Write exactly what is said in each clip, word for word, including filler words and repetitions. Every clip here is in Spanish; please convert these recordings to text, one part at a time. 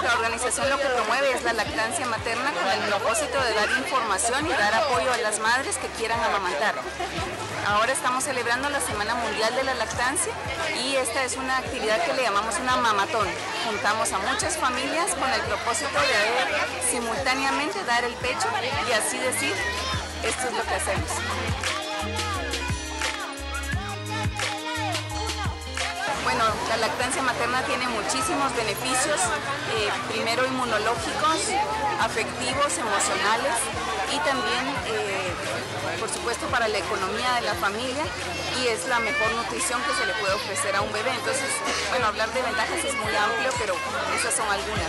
nuestra organización lo que promueve es la lactancia materna con el propósito de dar información y dar apoyo a las madres que quieran amamantar. Ahora estamos celebrando la Semana Mundial de la Lactancia y esta es una actividad que le llamamos una mamatón. Juntamos a muchas familias con el propósito de simultáneamente dar el pecho y así decir, esto es lo que hacemos. Bueno, la lactancia materna tiene muchísimos beneficios, eh, primero inmunológicos, afectivos, emocionales y también, eh, por supuesto, para la economía de la familia y es la mejor nutrición que se le puede ofrecer a un bebé. Entonces, bueno, hablar de ventajas es muy amplio, pero esas son algunas.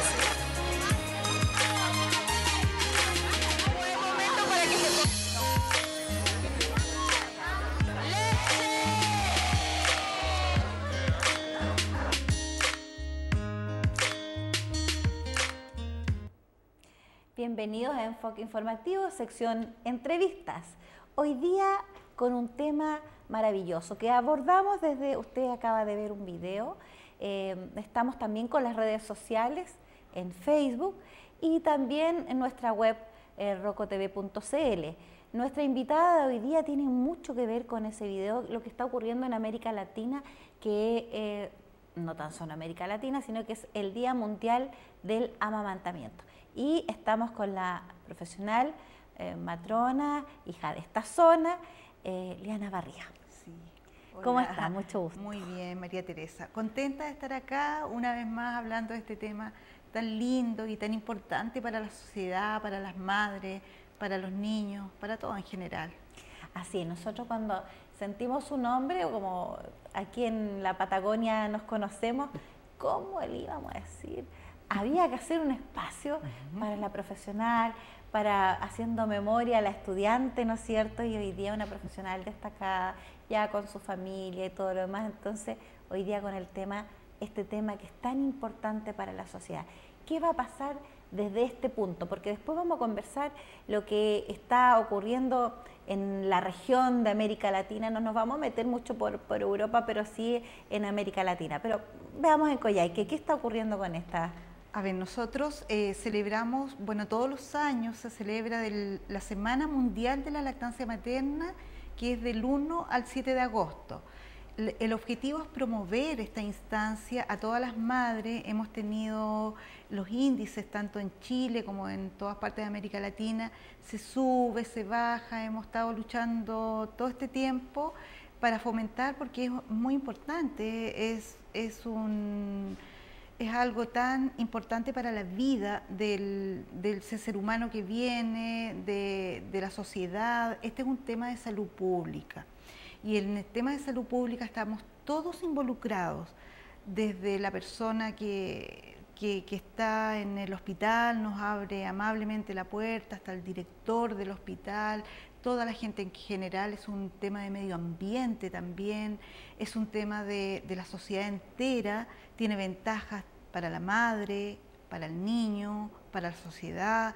Bienvenidos a Enfoque Informativo, sección entrevistas. Hoy día con un tema maravilloso que abordamos desde, usted acaba de ver un video, eh, estamos también con las redes sociales, en Facebook y también en nuestra web eh, rocotv punto cl. Nuestra invitada de hoy día tiene mucho que ver con ese video, lo que está ocurriendo en América Latina, que eh, no tan solo América Latina, sino que es el Día Mundial del Amamantamiento. Y estamos con la profesional, eh, matrona, hija de esta zona, eh, Liana Barría. Sí. ¿Cómo está? Mucho gusto. Muy bien, María Teresa. Contenta de estar acá una vez más hablando de este tema tan lindo y tan importante para la sociedad, para las madres, para los niños, para todo en general. Así, nosotros cuando sentimos su nombre, o como aquí en la Patagonia nos conocemos, ¿cómo le íbamos a decir? Había que hacer un espacio uh-huh. para la profesional, para haciendo memoria a la estudiante, ¿no es cierto? Y hoy día una profesional destacada, ya con su familia y todo lo demás. Entonces, hoy día con el tema, este tema que es tan importante para la sociedad. ¿Qué va a pasar desde este punto? Porque después vamos a conversar lo que está ocurriendo en la región de América Latina. No nos vamos a meter mucho por, por Europa, pero sí en América Latina. Pero veamos en Coyhaique, ¿qué está ocurriendo con esta? A ver, nosotros eh, celebramos, bueno, todos los años se celebra del, la Semana Mundial de la Lactancia Materna, que es del uno al siete de agosto. El, el objetivo es promover esta instancia a todas las madres. Hemos tenido los índices, tanto en Chile como en todas partes de América Latina, se sube, se baja, hemos estado luchando todo este tiempo para fomentar, porque es muy importante, es, es un... es algo tan importante para la vida del, del ser humano que viene, de, de la sociedad. Este es un tema de salud pública. Y en el tema de salud pública estamos todos involucrados, desde la persona que, que, que está en el hospital, nos abre amablemente la puerta, hasta el director del hospital, toda la gente en general. Es un tema de medio ambiente también, es un tema de, de la sociedad entera, tiene ventajas para la madre, para el niño, para la sociedad.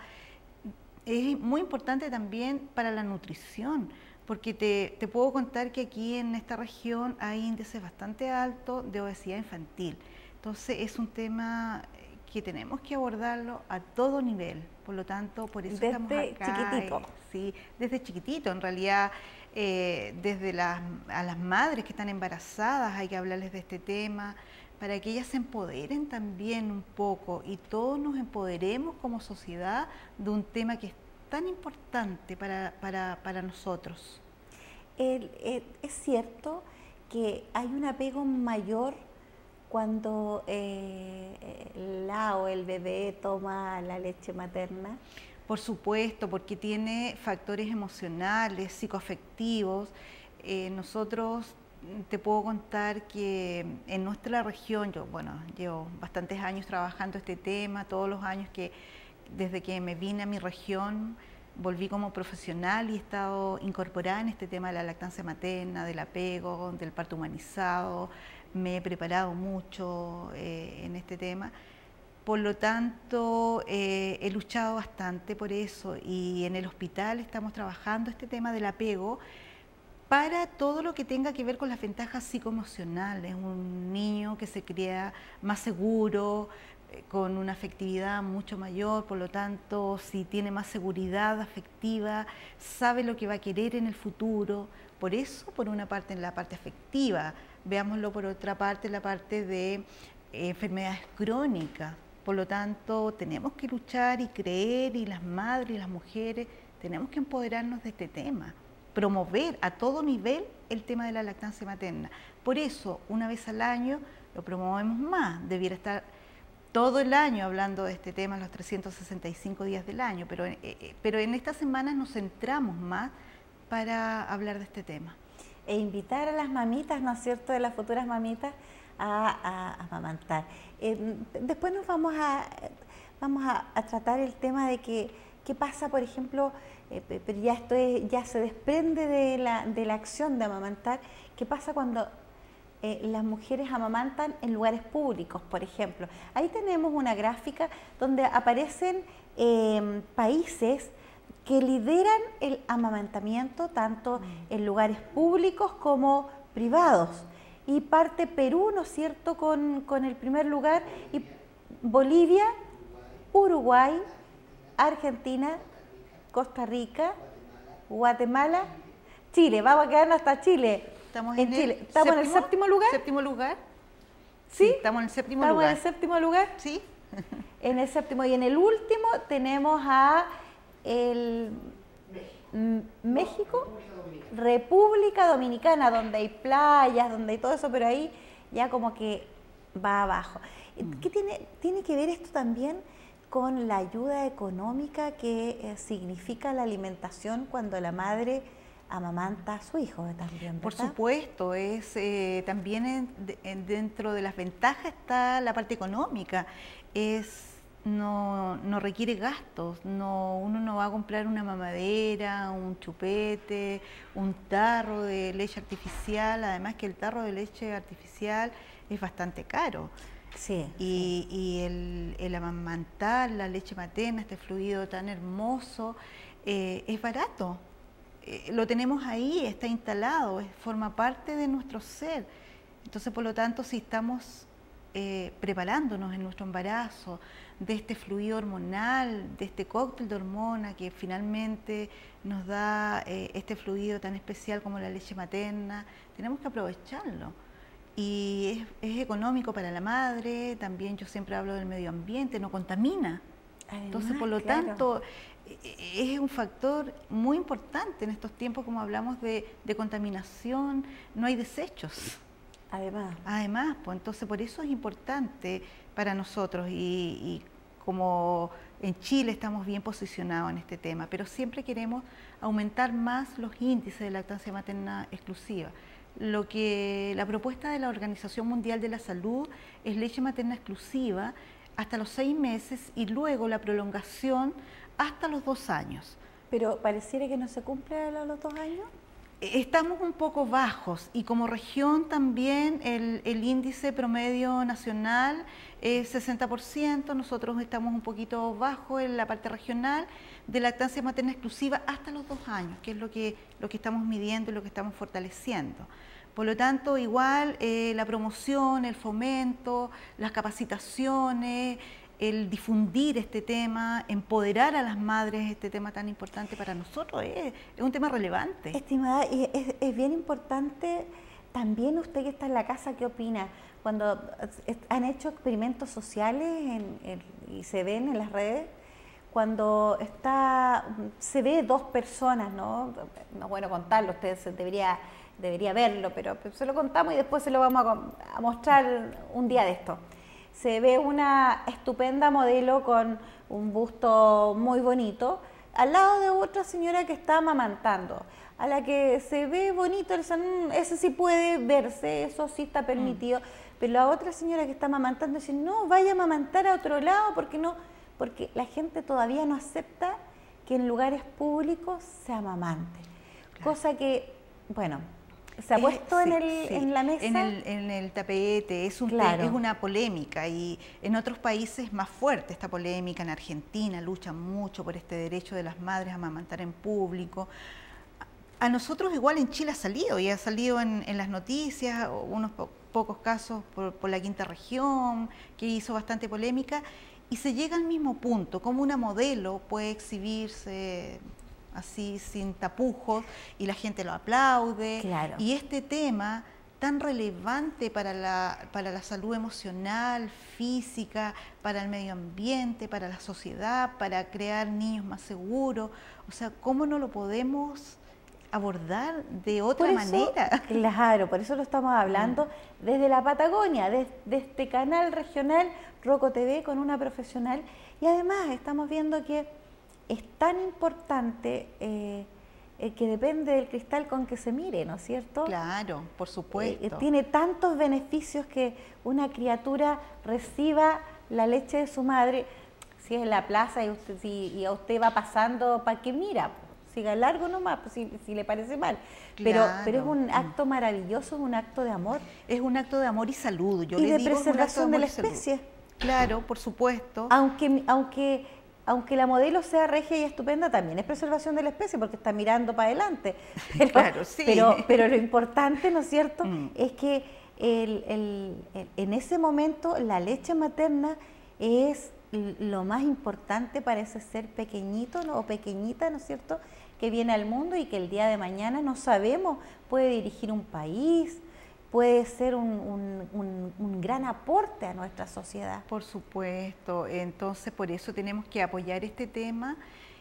Es muy importante también para la nutrición, porque te, te puedo contar que aquí en esta región hay índices bastante altos de obesidad infantil. Entonces es un tema que tenemos que abordarlo a todo nivel, por lo tanto, por eso desde estamos acá. Chiquitito. Eh, sí, desde chiquitito, en realidad, eh, desde las, a las madres que están embarazadas hay que hablarles de este tema, para que ellas se empoderen también un poco y todos nos empoderemos como sociedad de un tema que es tan importante para, para, para nosotros. El, el, es cierto que hay un apego mayor cuando eh, la o el bebé toma la leche materna. Por supuesto, porque tiene factores emocionales, psicoafectivos. Eh, nosotros te puedo contar que en nuestra región, yo bueno, llevo bastantes años trabajando este tema, todos los años que desde que me vine a mi región, volví como profesional y he estado incorporada en este tema de la lactancia materna, del apego, del parto humanizado. Me he preparado mucho eh, en este tema. Por lo tanto, eh, he luchado bastante por eso y en el hospital estamos trabajando este tema del apego para todo lo que tenga que ver con las ventajas psicoemocionales. Un niño que se cría más seguro, con una afectividad mucho mayor, por lo tanto, si tiene más seguridad afectiva, sabe lo que va a querer en el futuro. Por eso, por una parte, en la parte afectiva, veámoslo por otra parte, en la parte de eh, enfermedades crónicas. Por lo tanto, tenemos que luchar y creer, y las madres y las mujeres tenemos que empoderarnos de este tema, promover a todo nivel el tema de la lactancia materna. Por eso, una vez al año lo promovemos más, debiera estar todo el año hablando de este tema, los trescientos sesenta y cinco días del año, pero, eh, pero en estas semanas nos centramos más para hablar de este tema. E invitar a las mamitas, ¿no es cierto?, de las futuras mamitas a, a, a amamantar. Eh, después nos vamos a, vamos a, a tratar el tema de que, qué pasa, por ejemplo, eh, pero ya esto es, ya se desprende de la, de la acción de amamantar, qué pasa cuando eh, las mujeres amamantan en lugares públicos, por ejemplo. Ahí tenemos una gráfica donde aparecen eh, países que lideran el amamantamiento tanto mm. en lugares públicos como privados. Y parte Perú, ¿no es cierto?, con, con el primer lugar, y Bolivia, Uruguay, Argentina, Costa Rica, Guatemala, Chile. Vamos a quedarnos hasta Chile. Estamos en, en Chile. El ¿Estamos séptimo, en el séptimo lugar? ¿Séptimo lugar? ¿Sí? Sí, estamos en el séptimo ¿Estamos lugar. en el séptimo lugar? Sí. En el séptimo. Y en el último tenemos a el México, República Dominicana, donde hay playas, donde hay todo eso, pero ahí ya como que va abajo. ¿Qué tiene, tiene que ver esto también con la ayuda económica que eh, significa la alimentación cuando la madre amamanta a su hijo también, ¿verdad? Por supuesto, es eh, también en, en, dentro de las ventajas está la parte económica. Es No, no requiere gastos, no, uno no va a comprar una mamadera, un chupete, un tarro de leche artificial, además que el tarro de leche artificial es bastante caro. Sí. Y, y el, el amamantar la leche materna, este fluido tan hermoso, eh, es barato. Eh, lo tenemos ahí, está instalado, es, forma parte de nuestro ser. Entonces, por lo tanto, si estamos eh, preparándonos en nuestro embarazo, de este fluido hormonal, de este cóctel de hormona que finalmente nos da eh, este fluido tan especial como la leche materna, tenemos que aprovecharlo. Y es, es económico para la madre, también yo siempre hablo del medio ambiente, no contamina. Además, entonces, por lo claro. tanto, es un factor muy importante en estos tiempos, como hablamos de, de contaminación, no hay desechos. Además. Además, pues entonces por eso es importante para nosotros y, y como en Chile estamos bien posicionados en este tema, pero siempre queremos aumentar más los índices de lactancia materna exclusiva. Lo que la propuesta de la Organización Mundial de la Salud es leche materna exclusiva hasta los seis meses y luego la prolongación hasta los dos años. Pero pareciera que no se cumple a los dos años. Estamos un poco bajos y como región también el, el índice promedio nacional es sesenta por ciento, nosotros estamos un poquito bajo en la parte regional de lactancia materna exclusiva hasta los dos años, que es lo que, lo que estamos midiendo y lo que estamos fortaleciendo. Por lo tanto, igual eh, la promoción, el fomento, las capacitaciones, el difundir este tema, empoderar a las madres este tema tan importante para nosotros, es, es un tema relevante. Estimada, y es, es bien importante también usted que está en la casa, ¿qué opina? Cuando han hecho experimentos sociales en, en, y se ven en las redes, cuando está, se ve dos personas, ¿no? No es bueno contarlo, usted debería, debería verlo, pero se lo contamos y después se lo vamos a, a mostrar un día de esto. Se ve una estupenda modelo con un busto muy bonito, al lado de otra señora que está amamantando, a la que se ve bonito, ese sí puede verse, eso sí está permitido, mm. pero la otra señora que está amamantando dice, no, vaya a amamantar a otro lado, porque no, porque la gente todavía no acepta que en lugares públicos se amamante, claro. Cosa que, bueno, se ha puesto eh, sí, en, el, sí. en la mesa. En el, en el tapete, es, un claro. es una polémica y en otros países es más fuerte esta polémica. En Argentina luchan mucho por este derecho de las madres a amamantar en público. A nosotros igual en Chile ha salido y ha salido en, en las noticias, unos pocos casos por, por la quinta región, que hizo bastante polémica, y se llega al mismo punto, como una modelo puede exhibirse así sin tapujos y la gente lo aplaude. Claro. Y este tema tan relevante para la, para la salud emocional, física, para el medio ambiente, para la sociedad, para crear niños más seguros, o sea, ¿cómo no lo podemos abordar de otra por eso, manera? Claro, por eso lo estamos hablando mm. desde la Patagonia, desde de este canal regional Roco T V con una profesional, y además estamos viendo que es tan importante eh, eh, que depende del cristal con que se mire, ¿no es cierto? Claro, por supuesto. Eh, tiene tantos beneficios que una criatura reciba la leche de su madre, si es en la plaza y, usted, si, y a usted va pasando, ¿para qué mira? Siga largo nomás, pues, si, si le parece mal. Pero, Claro. pero es un acto maravilloso, es un acto de amor. Es un acto de amor y salud. Yo y le de digo, preservación de la salud. especie. Claro, por supuesto. Aunque, aunque, aunque la modelo sea regia y estupenda, también es preservación de la especie porque está mirando para adelante. Pero, claro, sí. Pero, pero lo importante, ¿no es cierto?, Mm. es que el, el, el, en ese momento la leche materna es lo más importante para ese ser pequeñito, ¿no?, o pequeñita, ¿no es cierto?, que viene al mundo y que el día de mañana no sabemos, puede dirigir un país, puede ser un, un, un, un gran aporte a nuestra sociedad. Por supuesto, entonces por eso tenemos que apoyar este tema,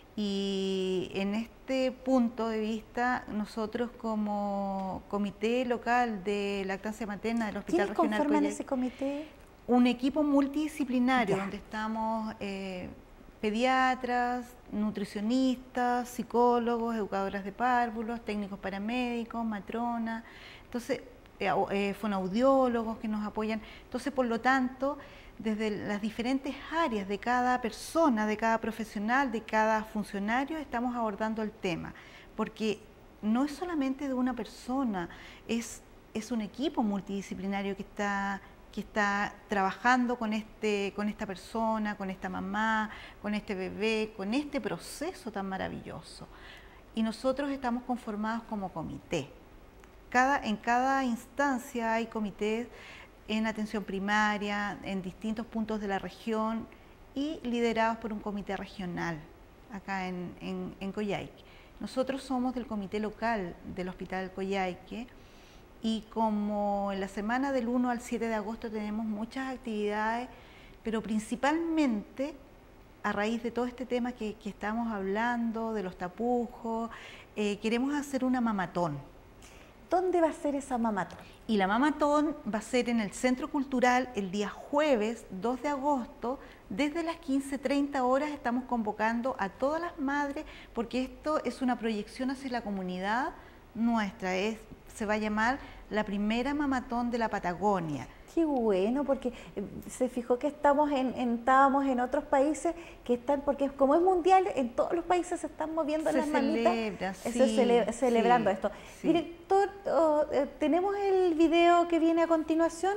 y en este punto de vista nosotros como Comité Local de Lactancia Materna del Hospital ¿Quiénes Regional conforman Coyhaique, ese comité? un equipo multidisciplinario Ya. donde estamos eh, pediatras, nutricionistas, psicólogos, educadoras de párvulos, técnicos paramédicos, matronas, entonces eh, eh, fonoaudiólogos que nos apoyan. Entonces, por lo tanto, desde las diferentes áreas de cada persona, de cada profesional, de cada funcionario, estamos abordando el tema, porque no es solamente de una persona, es, es un equipo multidisciplinario que está que está trabajando con, este, con esta persona, con esta mamá, con este bebé, con este proceso tan maravilloso. Y nosotros estamos conformados como comité. Cada, en cada instancia hay comités en atención primaria, en distintos puntos de la región y liderados por un comité regional acá en, en, en Coyhaique. Nosotros somos del comité local del Hospital Coyhaique, y como en la semana del uno al siete de agosto tenemos muchas actividades, pero principalmente a raíz de todo este tema que, que estamos hablando, de los tapujos, eh, queremos hacer una mamatón. ¿Dónde va a ser esa mamatón? Y la mamatón va a ser en el Centro Cultural el día jueves dos de agosto, desde las quince treinta horas estamos convocando a todas las madres, porque esto es una proyección hacia la comunidad nuestra, es, se va a llamar la primera mamatón de la Patagonia. Qué bueno, porque eh, se fijó que estamos en, en, estábamos en otros países que están, porque como es mundial, en todos los países se están moviendo se las mamitas, celebra, sí, sí, cele celebrando sí, esto. Sí. Director, oh, eh, ¿tenemos el video que viene a continuación?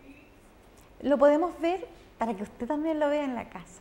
¿Lo podemos ver para que usted también lo vea en la casa?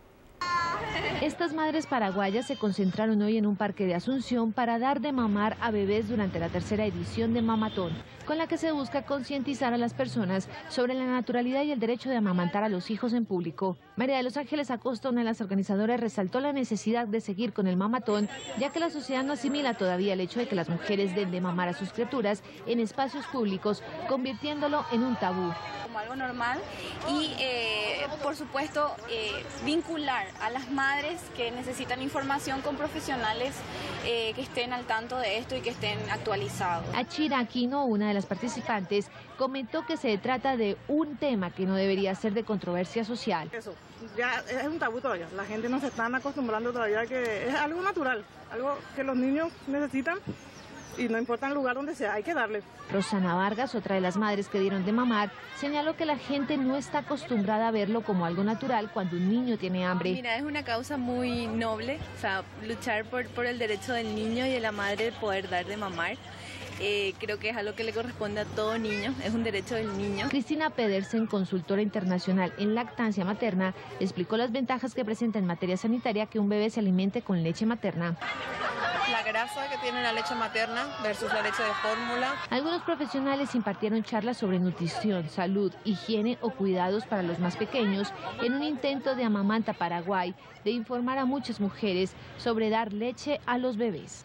Estas madres paraguayas se concentraron hoy en un parque de Asunción para dar de mamar a bebés durante la tercera edición de Mamatón, con la que se busca concientizar a las personas sobre la naturalidad y el derecho de amamantar a los hijos en público. María de los Ángeles Acosta, una de las organizadoras, resaltó la necesidad de seguir con el Mamatón, ya que la sociedad no asimila todavía el hecho de que las mujeres den de mamar a sus criaturas en espacios públicos, convirtiéndolo en un tabú. Como algo normal y eh, por supuesto eh, vincular a las madres que necesitan información con profesionales eh, que estén al tanto de esto y que estén actualizados. Achira Aquino, una de las participantes, comentó que se trata de un tema que no debería ser de controversia social. Eso, ya es un tabú todavía, la gente no se está acostumbrando todavía, que es algo natural, algo que los niños necesitan. Y no importa el lugar donde sea, hay que darle. Rosana Vargas, otra de las madres que dieron de mamar, señaló que la gente no está acostumbrada a verlo como algo natural cuando un niño tiene hambre. Mira, es una causa muy noble, o sea, luchar por, por el derecho del niño y de la madre de poder dar de mamar. Eh, creo que es algo que le corresponde a todo niño, es un derecho del niño. Cristina Pedersen, consultora internacional en lactancia materna, explicó las ventajas que presenta en materia sanitaria que un bebé se alimente con leche materna. La gran grasa que tiene la leche materna versus la leche de fórmula. Algunos profesionales impartieron charlas sobre nutrición, salud, higiene o cuidados para los más pequeños en un intento de Amamanta Paraguay de informar a muchas mujeres sobre dar leche a los bebés.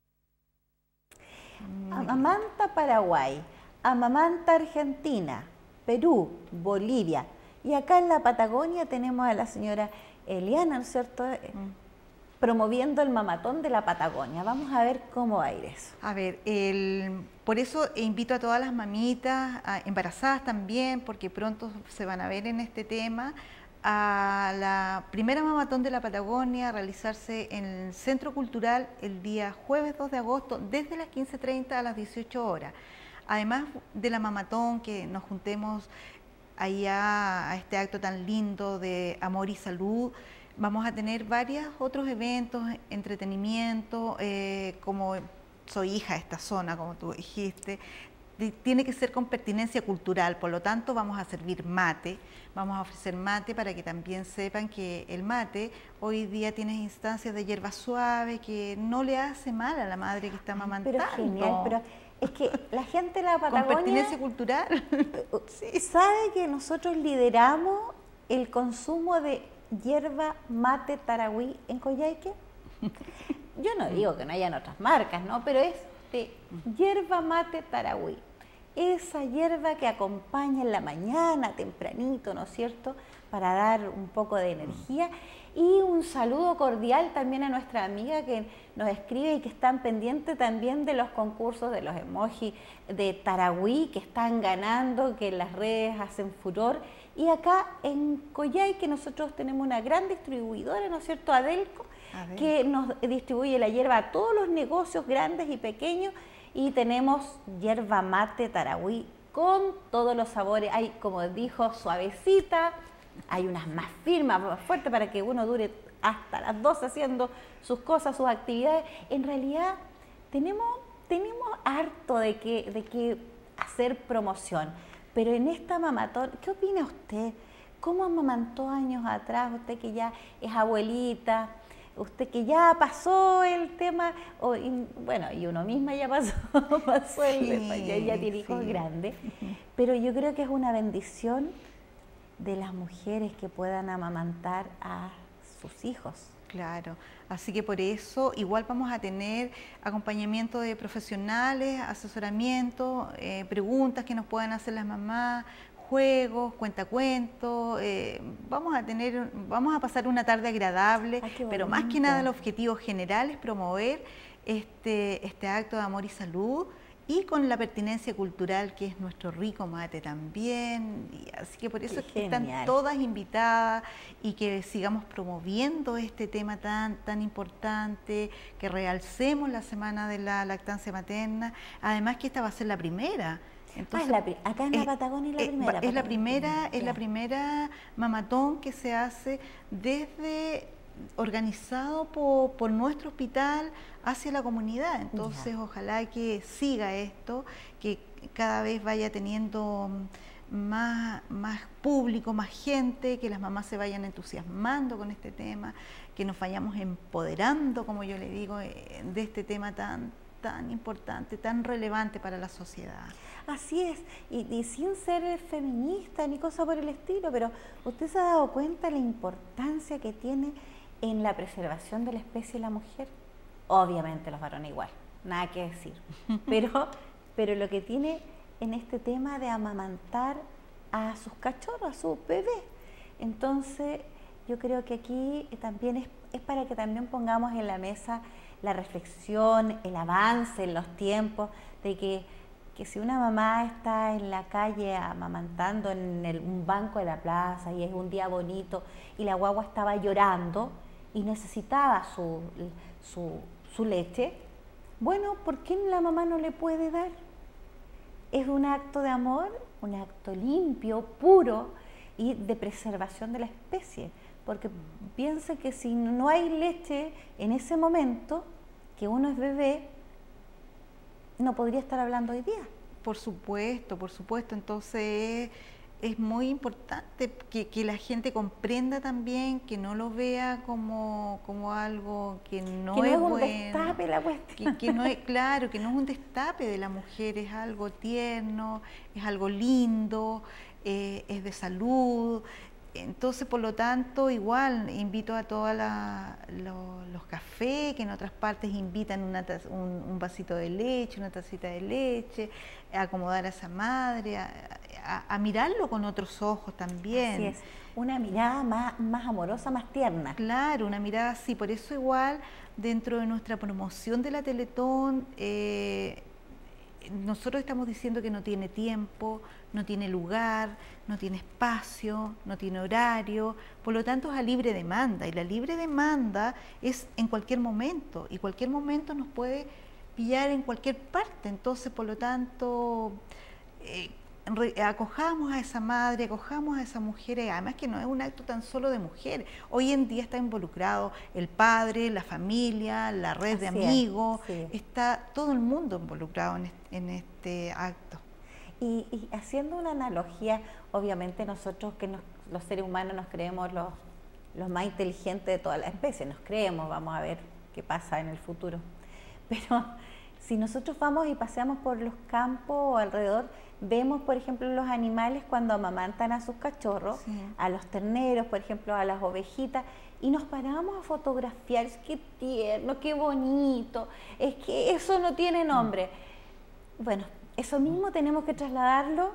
Amamanta Paraguay, Amamanta Argentina, Perú, Bolivia. Y acá en la Patagonia tenemos a la señora Eliana, ¿no es cierto?, mm. promoviendo el mamatón de la Patagonia. Vamos a ver cómo va a ir eso. A ver, el, por eso invito a todas las mamitas, a, embarazadas también, porque pronto se van a ver en este tema, a la primera mamatón de la Patagonia a realizarse en el Centro Cultural el día jueves dos de agosto, desde las quince treinta a las dieciocho horas. Además de la mamatón, que nos juntemos allá a este acto tan lindo de amor y salud, vamos a tener varios otros eventos, entretenimiento, eh, como soy hija de esta zona, como tú dijiste, tiene que ser con pertinencia cultural, por lo tanto vamos a servir mate, vamos a ofrecer mate para que también sepan que el mate hoy día tiene instancias de hierba suave que no le hace mal a la madre que está amamantando. Pero genial, pero es que la gente de la Patagonia... Con pertinencia cultural. Sí. Sabe que nosotros lideramos el consumo de hierba mate Tarahui en Coyhaique. Yo no digo que no hayan otras marcas, ¿no? Pero es de hierba mate Tarahui. Esa hierba que acompaña en la mañana, tempranito, ¿no es cierto?, para dar un poco de energía. Y un saludo cordial también a nuestra amiga que nos escribe y que están pendientes también de los concursos de los emojis de Tarahui que están ganando, que en las redes hacen furor. Y acá en Coyhaique nosotros tenemos una gran distribuidora, ¿no es cierto?, Adelco, que nos distribuye la hierba a todos los negocios grandes y pequeños, y tenemos hierba mate Tarahui con todos los sabores. Hay, como dijo, suavecita, hay unas más firmes, más fuertes, para que uno dure hasta las doce haciendo sus cosas, sus actividades. En realidad tenemos, tenemos harto de que, de que hacer promoción, pero en esta mamatón, ¿qué opina usted? ¿Cómo amamantó años atrás? Usted que ya es abuelita, usted que ya pasó el tema, o, y, bueno, y uno misma ya pasó, pasó el sí, tema, ya, ya tiene hijos sí. grandes, pero yo creo que es una bendición de las mujeres que puedan amamantar a sus hijos. Claro, así que por eso igual vamos a tener acompañamiento de profesionales, asesoramiento, eh, preguntas que nos puedan hacer las mamás, juegos, cuentacuentos, eh, vamos a tener, vamos a pasar una tarde agradable, Ay, pero más que nada el objetivo general es promover este, este acto de amor y salud, y con la pertinencia cultural que es nuestro rico mate también, y así que por eso es que están todas invitadas y que sigamos promoviendo este tema tan, tan importante, que realcemos la Semana de la Lactancia Materna, además que esta va a ser la primera. Entonces, ah, es la, acá en la es, Patagonia es la primera. Es, es la primera, es ya. la primera mamatón que se hace desde organizado por, por nuestro hospital hacia la comunidad. Entonces, ya. Ojalá que siga esto, que cada vez vaya teniendo más, más público, más gente, que las mamás se vayan entusiasmando con este tema, que nos vayamos empoderando, como yo le digo, de este tema tan, tan importante, tan relevante para la sociedad. Así es, y, y sin ser feminista ni cosa por el estilo, pero ¿usted se ha dado cuenta de la importancia que tiene en la preservación de la especie de la mujer? Obviamente los varones igual, nada que decir, pero, pero lo que tiene en este tema de amamantar a sus cachorros, a sus bebés. Entonces yo creo que aquí también es, es para que también pongamos en la mesa la reflexión, el avance en los tiempos, de que, que si una mamá está en la calle amamantando en el, un banco de la plaza y es un día bonito y la guagua estaba llorando y necesitaba su, su, su leche, bueno, ¿por qué la mamá no le puede dar? Es un acto de amor, un acto limpio, puro y de preservación de la especie. Porque piense que si no hay leche en ese momento, que uno es bebé, no podría estar hablando hoy día. Por supuesto, por supuesto. Entonces, es muy importante que, que la gente comprenda también, que no lo vea como, como algo que no, que no es, es un bueno, destape la cuestión. que, que no es, claro, que no es un destape de la mujer, es algo tierno, es algo lindo, eh, es de salud. Entonces, por lo tanto, igual invito a todos lo, los cafés, que en otras partes invitan una taza, un, un vasito de leche, una tacita de leche, a acomodar a esa madre, a, a, a mirarlo con otros ojos también. Así es, una mirada más, más amorosa, más tierna. Claro, una mirada así. Por eso igual, dentro de nuestra promoción de la Teletón, eh, nosotros estamos diciendo que no tiene tiempo, no tiene lugar, no tiene espacio, no tiene horario, por lo tanto es a libre demanda, y la libre demanda es en cualquier momento, y cualquier momento nos puede pillar en cualquier parte. Entonces, por lo tanto, eh, acojamos a esa madre, acojamos a esa mujer, y además que no es un acto tan solo de mujeres. Hoy en día está involucrado el padre, la familia, la red Así de amigos, es, sí. Está todo el mundo involucrado en este, en este acto. Y, y haciendo una analogía, obviamente nosotros que nos, los seres humanos nos creemos los, los más inteligentes de toda la especie, nos creemos, vamos a ver qué pasa en el futuro. Pero si nosotros vamos y paseamos por los campos o alrededor, vemos, por ejemplo, los animales cuando amamantan a sus cachorros, sí. A los terneros, por ejemplo, a las ovejitas, y nos paramos a fotografiar. Es que tierno, qué bonito, es que eso no tiene nombre. Mm. Bueno, eso mismo tenemos que trasladarlo,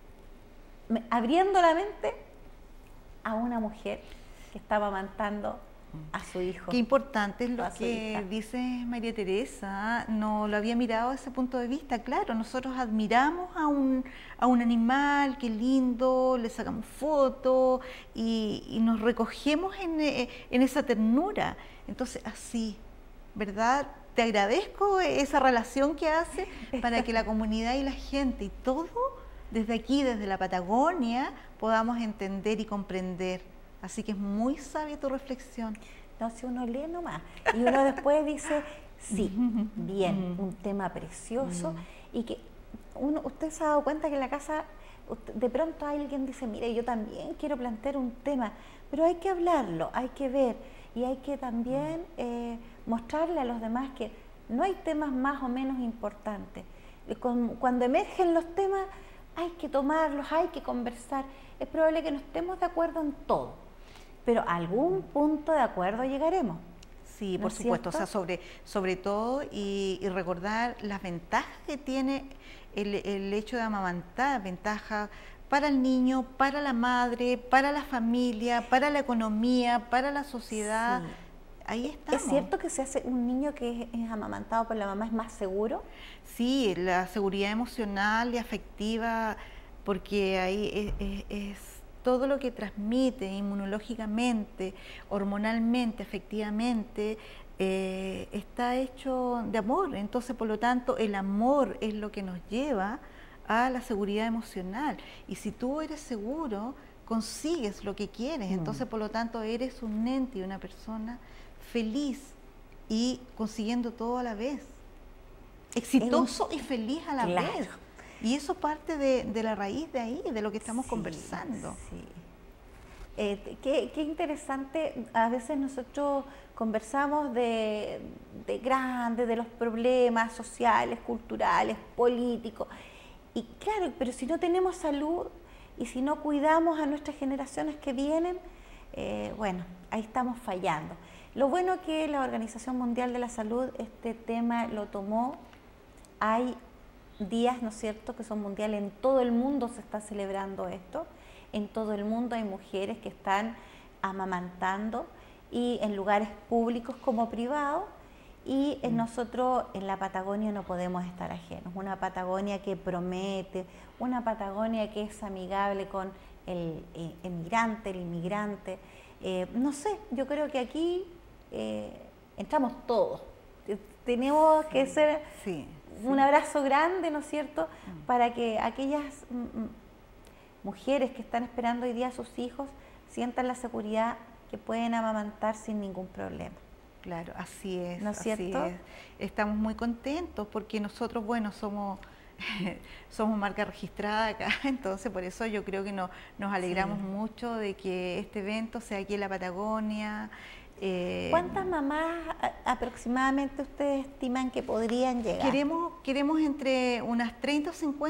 abriendo la mente, a una mujer que está amamantando a su hijo. Qué importante es lo que dice María Teresa, no lo había mirado desde ese punto de vista. Claro, nosotros admiramos a un, a un animal, qué lindo, le sacamos fotos y, y nos recogemos en, en esa ternura. Entonces, así, ¿verdad? Te agradezco esa relación que hace para que la comunidad y la gente y todo, desde aquí, desde la Patagonia, podamos entender y comprender. Así que es muy sabia tu reflexión. No, si uno lee nomás. Y uno después dice, sí, bien, un tema precioso. Y que uno, usted se ha dado cuenta que en la casa, de pronto alguien dice, mire, yo también quiero plantear un tema, pero hay que hablarlo, hay que ver. Y hay que también eh, mostrarle a los demás que no hay temas más o menos importantes. Cuando emergen los temas, hay que tomarlos, hay que conversar. Es probable que no estemos de acuerdo en todo, pero a algún punto de acuerdo llegaremos. Sí, por supuesto, o sea, sobre, sobre todo y, y recordar las ventajas que tiene el, el hecho de amamantar, ventajas para el niño, para la madre, para la familia, para la economía, para la sociedad. Sí. Ahí estamos. ¿Es cierto que se hace un niño que es, es amamantado por la mamá es más seguro? Sí, la seguridad emocional y afectiva, porque ahí es, es, es todo lo que transmite inmunológicamente, hormonalmente, afectivamente, eh, está hecho de amor. Entonces, por lo tanto, el amor es lo que nos lleva a la seguridad emocional. Y si tú eres seguro, consigues lo que quieres. Entonces, por lo tanto, eres un ente y una persona feliz y consiguiendo todo a la vez. Exitoso y feliz a la claro. vez. Y eso parte de, de la raíz de ahí, de lo que estamos sí, conversando. Sí. Eh, qué, qué interesante, a veces nosotros conversamos de, de grandes, de los problemas sociales, culturales, políticos. Y claro, pero si no tenemos salud y si no cuidamos a nuestras generaciones que vienen, eh, bueno, ahí estamos fallando. Lo bueno es que la Organización Mundial de la Salud este tema lo tomó. Hay días, ¿no es cierto?, que son mundiales, en todo el mundo se está celebrando esto, en todo el mundo hay mujeres que están amamantando y en lugares públicos como privados, y en nosotros en la Patagonia no podemos estar ajenos. Una Patagonia que promete, una Patagonia que es amigable con el, el, el migrante, el inmigrante. Eh, no sé, yo creo que aquí eh, entramos todos. Tenemos sí, que ser sí, sí. un abrazo grande, ¿no es cierto?, mm. para que aquellas mm, mujeres que están esperando hoy día a sus hijos sientan la seguridad que pueden amamantar sin ningún problema. Claro, así es, ¿no es así cierto? Es. Estamos muy contentos porque nosotros, bueno, somos somos marca registrada acá, entonces por eso yo creo que no, nos alegramos sí. mucho de que este evento sea aquí en la Patagonia. Eh, ¿Cuántas mamás aproximadamente ustedes estiman que podrían llegar? Queremos, queremos entre unas treinta o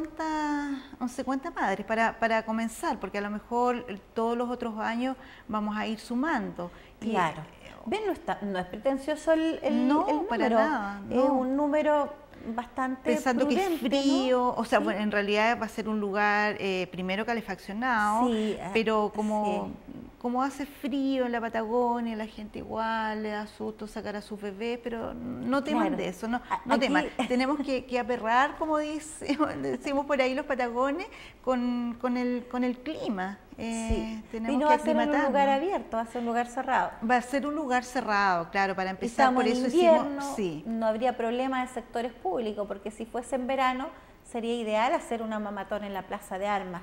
cincuenta madres para, para comenzar, porque a lo mejor todos los otros años vamos a ir sumando. Claro. Y, ¿ven? No, está, no es pretencioso el, el, no, el número, para nada, no. Es un número bastante pensando prudente, que es frío, ¿no? o sea, ¿Sí? bueno, en realidad va a ser un lugar eh, primero calefaccionado, sí, pero como... Sí. Como hace frío en la Patagonia, la gente igual le da susto sacar a sus bebés, pero no teman claro. de eso, no, no Aquí... teman. Tenemos que, que aperrar, como dice, decimos por ahí los patagones, con, con, el, con el clima. Eh, sí. Y no va a ser un lugar abierto, va a ser un lugar cerrado. Va a ser un lugar cerrado, claro, para empezar. Estamos por eso en invierno, hicimos, sí. no habría problema de sectores públicos, porque si fuese en verano sería ideal hacer una mamatón en la Plaza de Armas.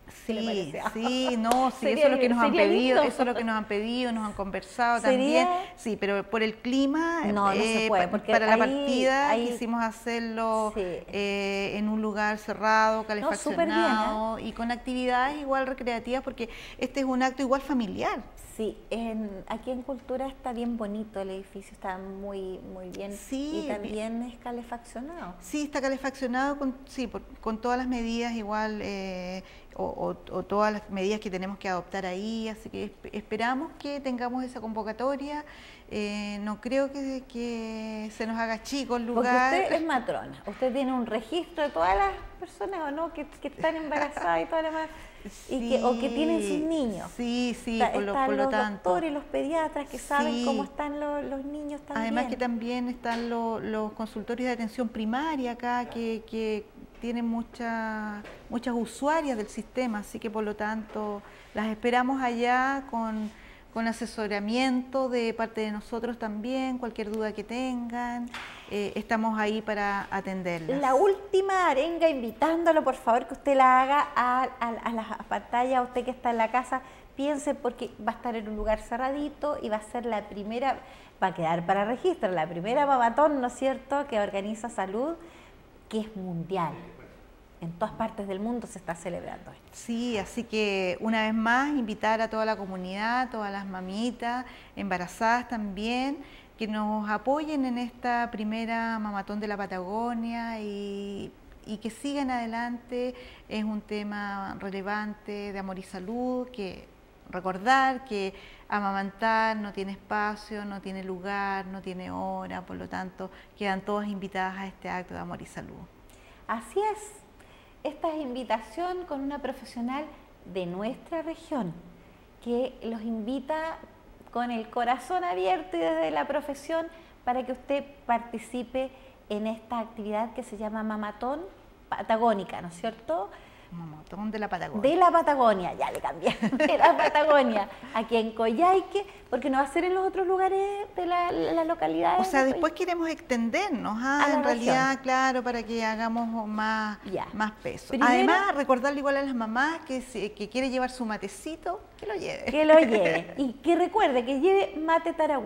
Sí, sí, no, sí, eso es lo que nos han pedido, lindo. Eso es lo que nos han pedido, nos han conversado ¿Sería? también. Sí, pero por el clima, no, no eh, se puede, porque para la ahí, partida ahí, quisimos hacerlo sí. eh, en un lugar cerrado, calefaccionado no, bien, ¿eh? Y con actividades igual recreativas, porque este es un acto igual familiar. Sí, en, aquí en Cultura está bien bonito el edificio, está muy muy bien sí, y también es calefaccionado. Sí, está calefaccionado con, sí, por, con todas las medidas igual, eh, o, o, o todas las medidas que tenemos que adoptar ahí, así que esperamos que tengamos esa convocatoria. Eh, no creo que, que se nos haga chico el lugar. Porque usted es matrona, usted tiene un registro de todas las personas o no que, que están embarazadas y todas las demás. Sí, y que, o que tienen sus niños. Sí, sí, Está, por lo, están por lo los tanto. doctores y los pediatras que saben sí. cómo están los, los niños también. Además que también están lo, los consultorios de atención primaria acá que, que tienen mucha, muchas usuarias del sistema, así que por lo tanto las esperamos allá con, con asesoramiento de parte de nosotros también, cualquier duda que tengan. Eh, estamos ahí para atenderlas. La última arenga, invitándolo por favor que usted la haga a, a, a la pantalla, a usted que está en la casa, piense porque va a estar en un lugar cerradito y va a ser la primera, va a quedar para registro, la primera mamatón, ¿no es cierto?, que organiza Salud, que es mundial. En todas partes del mundo se está celebrando esto. Sí, así que una vez más invitar a toda la comunidad, todas las mamitas, embarazadas también, que nos apoyen en esta primera mamatón de la Patagonia y, y que sigan adelante. Es un tema relevante de amor y salud, que recordar que amamantar no tiene espacio, no tiene lugar, no tiene hora, por lo tanto quedan todas invitadas a este acto de amor y salud. Así es, esta es invitación con una profesional de nuestra región que los invita con el corazón abierto y desde la profesión para que usted participe en esta actividad que se llama Mamatón Patagónica, ¿no es cierto? Mamatón de la Patagonia. De la Patagonia, ya le cambié, de la Patagonia, aquí en Coyhaique, porque no va a ser en los otros lugares de la, la localidad. O sea, después queremos extendernos, ¿ah? en realidad, región. Claro, para que hagamos más, más peso. Primero, además, recordarle igual a las mamás que, si, que quiere llevar su matecito, que lo lleve. Que lo lleve, y que recuerde que lleve mate taragüí.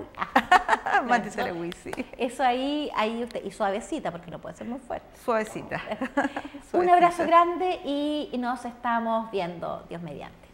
Mate taragüí, sí. Eso ahí, ahí usted, y suavecita, porque no puede ser muy fuerte. Suavecita. Un abrazo grande y nos estamos viendo, Dios mediante.